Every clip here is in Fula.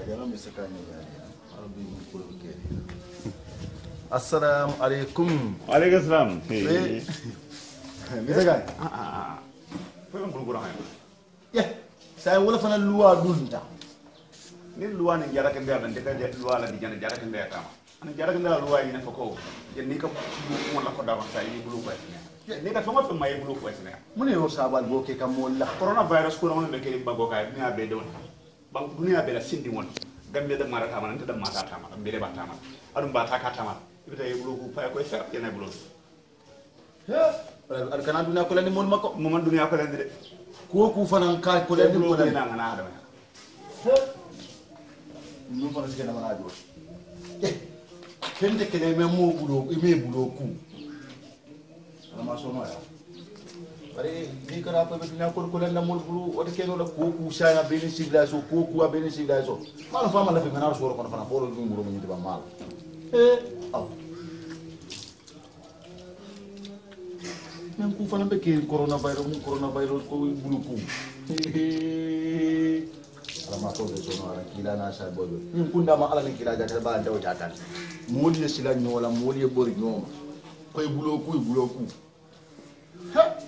Assalamu alaikum. Alaikum salam. Misagan. Foi un gurgura hay. Yeah. Saya wala fana luwa dunta. Ni luwa ne jara kan da ban daga luwa la di jana jara kan da kama. Ana jara kan da luwa ne fa ko. Je ni ka mo la ko da ban sai ni bulu ko ne. Ni ka fama fa mai bulu ko ne. Mun yo sabal bo ke kam wala. Coronavirus ko non be ke ba go kay ni abe don. Bang dunia be la sindi won. Gambe da mara kama nan ta da mata kama. Be ba tama. Adum ba ta ka tama. Ibita e bulu ko fa ko fer yana bulu. Al kana dunia ko lani mon mako. Mo man dunia ko landi de. Ko ku fanan ka ko lani ko lani. Na ngana da. Nous faisons ce qu'on a dit. Quand tu es même mot boulot, il met boulot coup. La maçon là. Allez, dis que la peuple n'a pas de colère dans mon boulot. On est que nous le coup, ça a béni civilisation, coup a béni civilisation. Quand on fait mal, on fait mal, on fait mal, on fait mal, on fait mal. Même coup, on fait que coronavirus, boulot coup. Alama to be sono ala kila na sa bodo min kunda ma ala ni kila jata ba daw jata moli ye sila nyo wala moli ye bori nyo koy bulo ku ha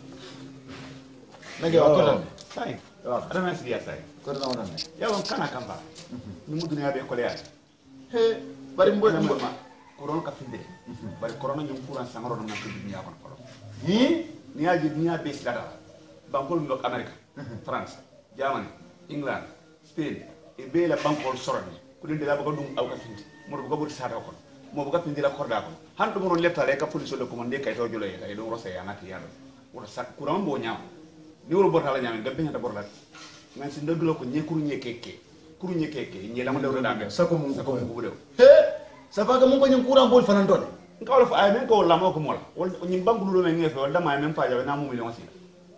nage wa ko tan Sai. Ada mas dia sai. ko tan wona Ya won kana kamba. Ni mu dunia be ko le he bari mbo ma corona ka finde. Bari corona nyum kuran sangaro na ko dunia kon ko. Ni aji dunia be sidata. Bankol ndok America, France, Germany, England, Spain, e be la bankol sorani ko de la ba dum aw ka findi mo ko bodi sada ko mo ko findi la korda ko han dum non leptale ka police le commande kay to jolo e do rosé anati yalla wala sak kuran bo nyam ni wolo borta la nyam gambe nyata borla man si ndoglo ko nyekuru nyekeke nyela mo dawda dambe sako mun ko bu dew he safaga mun ko nyum kuran bol fanan dole ngawla fa ay men ko la mo ko mola wol nyim bangulu do men ngefe wala dama men fa jaw na mu million si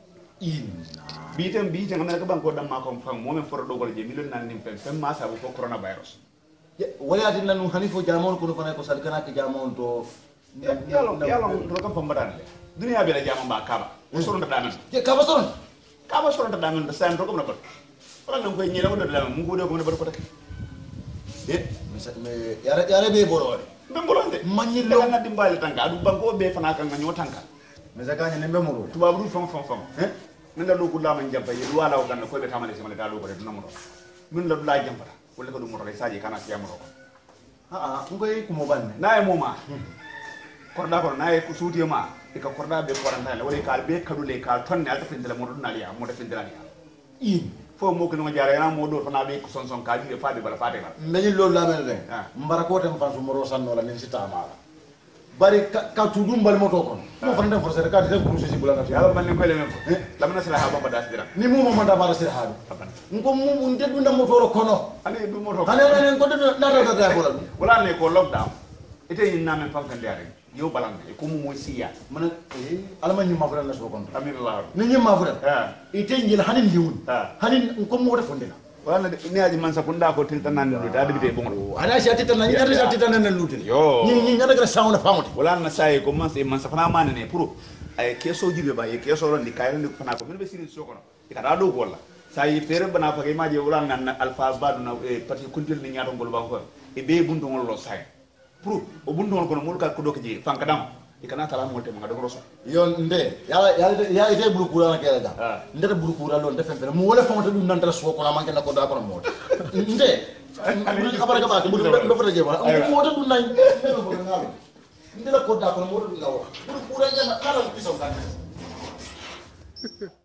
bitem na ka banko dam ma ko fam mo men foro dogol je million nan nim fem ma sabu ko coronavirus wala adin nanu hanifo jamon ko fana ko salkana ki jamon to yalo ro kam fam badan le dunia be la jamon ba kaba so ronda damen je kaba so ronda damen da sam ro ko na bot wala nan koy ñela wala damen mu ko de ko na bot ko tak me yara be borode ngolonde manyi lo na dimbali tanka du banko be fana kan ñoo tanka me zakanya ne mbemoro tuba bu fam min la lugu lama jampa yi wala o ganna ko be tamale sama da lugu de namoro min la dula jampa wala ko dum moro re saji kana siya moro ngoy ko mo banne na e moma korda ko na e ko suti ma e ka korda be koranda la wala ka be kadule ka tonne alta findela mo dun aliya mo da findela aliya fo mo ko no jaara na mo do fana be ko son ka di fa be bala fa de bala ndani lolou la mel de mbara ko tam fansu moro sanno la nen sitama bari ka tudum bal moto kon mo fana dem forcer ka de ko ci bulana fi yalla man ni ko le men ko lamna sala ha bamba das dira ni mo manda bara sir ha ko mo unde du ndam moto ro kono ani du moto ani nen ko de da bolal wala ne ko lockdown ite yin na men fam kan diare yo balan e ko mo siya man alama ni ma fura na so kon amin allah ni ni ma fura ite ngil hanin diwun hanin ko mo de fondena wala ni aji man sakunda ko tilta nan lu da debite bongo ana shi atita nan yata shi atita nan lutin yo ni nyada gara sauna famuti wala na sai ko man safana man ne pour ay keso jibe ba ye keso ron di kayro ni fana ko min be sirin sokono ikata do golla sai fere bana fa kay maje wala nan alpha badu na parti kuntil ni nyaado ngol ba ko e be bundu ngol lo sai pour o bundu ngol ko mo ka ko do ke je fanka dam ikana tala mo te ma do roso yon nde ya ite bulu kura na kela da ndere bulu kura lo ndefen fere mo wala famata dum nan tala so ko na manke na ko da ko mo nde bulu ka baraka ba bulu do fere je ba mo to dum nan ndela ko da ko mo do lawa bulu kura na kala ko so kan